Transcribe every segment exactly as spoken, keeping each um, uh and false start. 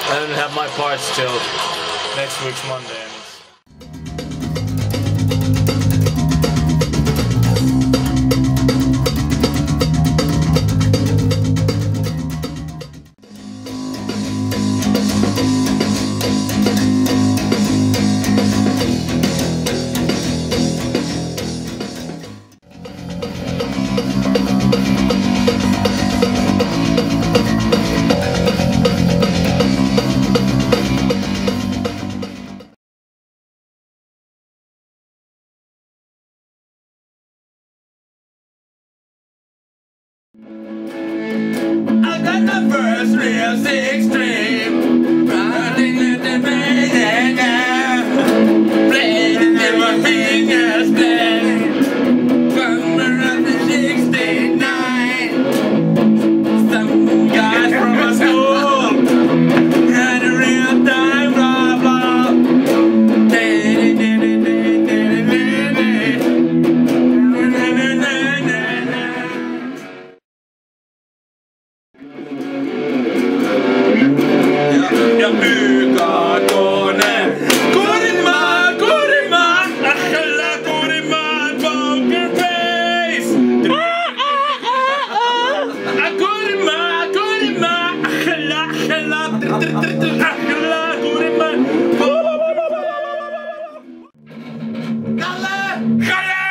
I didn't have my parts till next week's Monday. I got the first real six string, running at the main playing in my fingers, playing Brymir of the sixty-nine. Some guys from my school had a real time rubber. Jag brukar gå ner. Gorima, gorima, akalla gorima, poker face. Gorima, gorima, akalla, akalla, akalla gorima. Kalle, Kalle.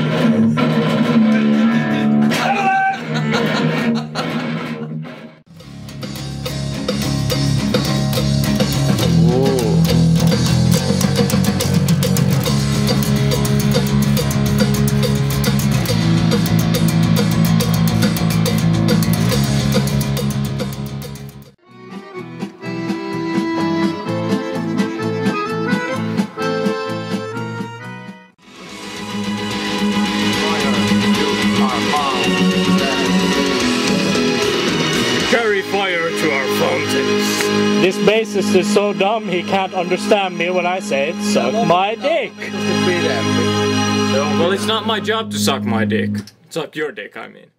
Carry fire to our fountains. This bassist is so dumb he can't understand me when I say suck my dick. Well, it's not my job to suck my dick. Suck your dick, I mean.